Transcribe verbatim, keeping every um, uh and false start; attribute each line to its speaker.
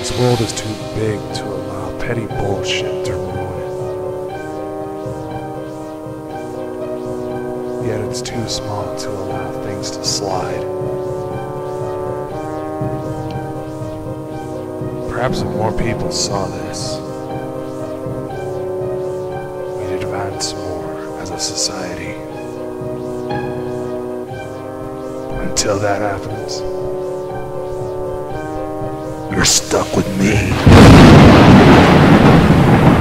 Speaker 1: This world is too big to allow petty bullshit to ruin it. Yet it's too small to allow things to slide. Perhaps if more people saw this, we'd advance more as a society. Until that happens, you're stuck with me.